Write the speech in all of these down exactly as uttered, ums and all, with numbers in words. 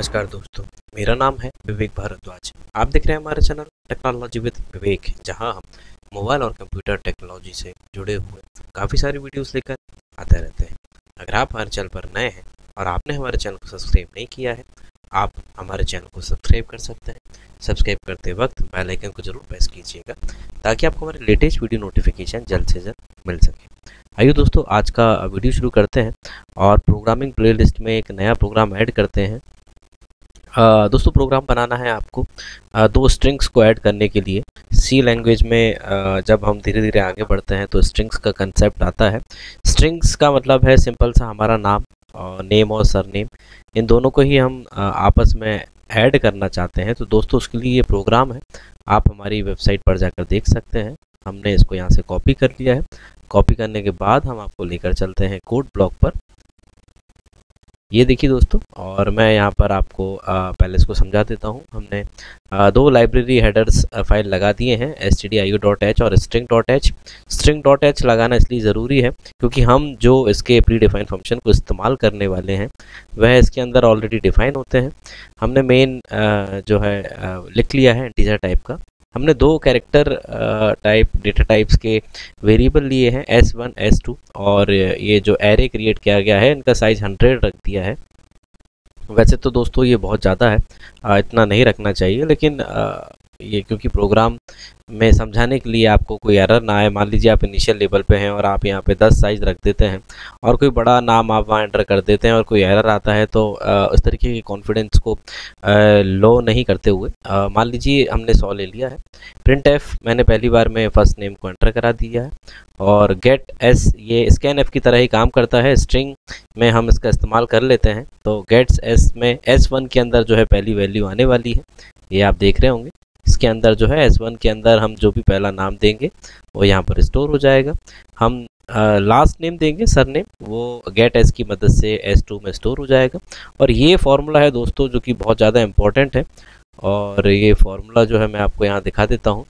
नमस्कार दोस्तों, मेरा नाम है विवेक भारद्वाज। आप देख रहे हैं हमारे चैनल टेक्नोलॉजी विद विवेक, जहां हम मोबाइल और कंप्यूटर टेक्नोलॉजी से जुड़े हुए काफ़ी सारी वीडियोस लेकर आते रहते हैं। अगर आप हमारे चैनल पर नए हैं और आपने हमारे चैनल को सब्सक्राइब नहीं किया है, आप हमारे चैनल को सब्सक्राइब कर सकते हैं। सब्सक्राइब करते वक्त बेल आइकन को जरूर प्रेस कीजिएगा ताकि आपको हमारे लेटेस्ट वीडियो नोटिफिकेशन जल्द से जल्द मिल सके। आइए दोस्तों, आज का वीडियो शुरू करते हैं और प्रोग्रामिंग प्लेलिस्ट में एक नया प्रोग्राम ऐड करते हैं। आ, दोस्तों, प्रोग्राम बनाना है आपको आ, दो स्ट्रिंग्स को ऐड करने के लिए। सी लैंग्वेज में आ, जब हम धीरे धीरे आगे बढ़ते हैं तो स्ट्रिंग्स का कंसेप्ट आता है। स्ट्रिंग्स का मतलब है सिंपल सा हमारा नाम और नेम और सरनेम, इन दोनों को ही हम आ, आपस में ऐड करना चाहते हैं। तो दोस्तों, उसके लिए ये प्रोग्राम है, आप हमारी वेबसाइट पर जाकर देख सकते हैं। हमने इसको यहाँ से कॉपी कर लिया है। कॉपी करने के बाद हम आपको लेकर चलते हैं कोड ब्लॉक पर। ये देखिए दोस्तों, और मैं यहाँ पर आपको आ, पहले इसको समझा देता हूँ। हमने आ, दो लाइब्रेरी हेडर्स फाइल लगा दिए हैं, S T D I O dot H और string dot H. String dot H लगाना इसलिए ज़रूरी है क्योंकि हम जो इसके प्री डिफाइन फंक्शन को इस्तेमाल करने वाले हैं वह इसके अंदर ऑलरेडी डिफाइन होते हैं। हमने मेन जो है आ, लिख लिया है इंटीजर टाइप का। हमने दो कैरेक्टर टाइप डेटा टाइप्स के वेरिएबल लिए हैं, एस वन एस टू, और ये जो एरे क्रिएट किया गया है इनका साइज़ हंड्रेड रख दिया है। वैसे तो दोस्तों ये बहुत ज़्यादा है, आ, इतना नहीं रखना चाहिए, लेकिन आ, ये क्योंकि प्रोग्राम में समझाने के लिए आपको कोई एरर ना आए। मान लीजिए आप इनिशियल लेवल पे हैं और आप यहाँ पे दस साइज़ रख देते हैं और कोई बड़ा नाम आप वहाँ एंटर कर देते हैं और कोई एरर आता है, तो आ, इस तरीके के कॉन्फिडेंस को लो नहीं करते हुए मान लीजिए हमने सौ ले लिया है। प्रिंट एफ मैंने पहली बार में फर्स्ट नेम को एंटर करा दिया है और गेट एस ये स्कैन एफ की तरह ही काम करता है, स्ट्रिंग में हम इसका इस्तेमाल कर लेते हैं। तो गेट्स एस में एस वन के अंदर जो है पहली वैल्यू आने वाली है, ये आप देख रहे होंगे। इसके अंदर जो है एस वन के अंदर हम जो भी पहला नाम देंगे वो यहाँ पर स्टोर हो जाएगा। हम लास्ट नेम देंगे सरनेम, वो गेट एस की मदद से एस टू में स्टोर हो जाएगा। और ये फॉर्मूला है दोस्तों जो कि बहुत ज़्यादा इम्पोर्टेंट है, और ये फॉर्मूला जो है मैं आपको यहाँ दिखा देता हूँ।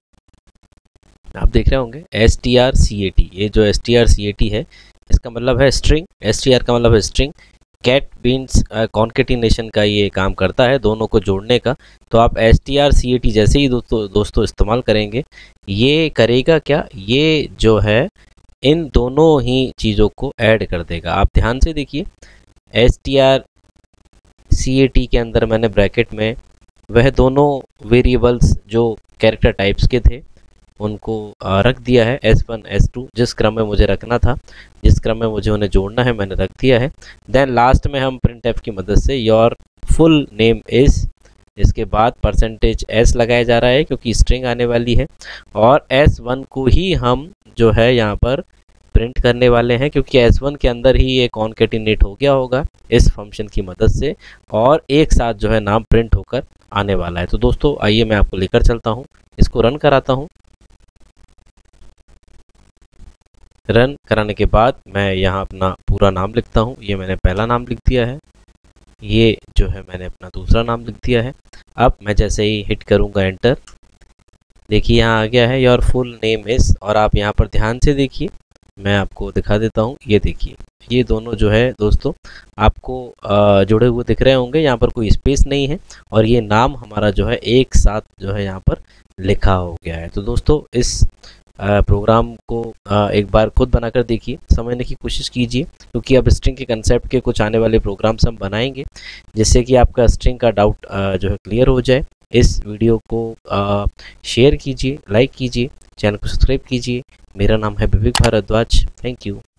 आप देख रहे होंगे S T R C A T, ये जो S T R C A T है इसका मतलब है स्ट्रिंग, एस टी आर का मतलब है स्ट्रिंग, कैट बीन्स कॉन्केटिनेशन का ये काम करता है, दोनों को जोड़ने का। तो आप S T R C A T जैसे ही दोस्तों दोस्तों इस्तेमाल करेंगे, ये करेगा क्या, ये जो है इन दोनों ही चीज़ों को ऐड कर देगा। आप ध्यान से देखिए, S T R C A T के अंदर मैंने ब्रैकेट में वह दोनों वेरिएबल्स जो कैरेक्टर टाइप्स के थे उनको रख दिया है, एस वन एस टू, जिस क्रम में मुझे रखना था, जिस क्रम में मुझे उन्हें जोड़ना है मैंने रख दिया है। देन लास्ट में हम प्रिंट एफ की मदद से योर फुल नेम इज़, इसके बाद परसेंटेज एस लगाया जा रहा है क्योंकि स्ट्रिंग आने वाली है, और एस वन को ही हम जो है यहाँ पर प्रिंट करने वाले हैं क्योंकि एस वन के अंदर ही ये कॉन्केटिनेट हो गया होगा इस फंक्शन की मदद से, और एक साथ जो है नाम प्रिंट होकर आने वाला है। तो दोस्तों आइए मैं आपको लेकर चलता हूँ, इसको रन कराता हूँ। रन कराने के बाद मैं यहाँ अपना पूरा नाम लिखता हूँ। ये मैंने पहला नाम लिख दिया है, ये जो है मैंने अपना दूसरा नाम लिख दिया है। अब मैं जैसे ही हिट करूँगा एंटर, देखिए यहाँ आ गया है योर फुल नेम इज़, और आप यहाँ पर ध्यान से देखिए, मैं आपको दिखा देता हूँ। ये देखिए, ये दोनों जो है दोस्तों आपको जुड़े हुए दिख रहे होंगे, यहाँ पर कोई स्पेस नहीं है और ये नाम हमारा जो है एक साथ जो है यहाँ पर लिखा हो गया है। तो दोस्तों इस प्रोग्राम को एक बार खुद बनाकर देखिए, समझने की कोशिश कीजिए, क्योंकि अब स्ट्रिंग के कंसेप्ट के कुछ आने वाले प्रोग्राम्स हम बनाएंगे जिससे कि आपका स्ट्रिंग का डाउट जो है क्लियर हो जाए। इस वीडियो को शेयर कीजिए, लाइक कीजिए, चैनल को सब्सक्राइब कीजिए। मेरा नाम है विवेक भारद्वाज। Thank you.